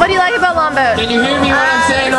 What do you like about Longboat? Can you hear me when I'm saying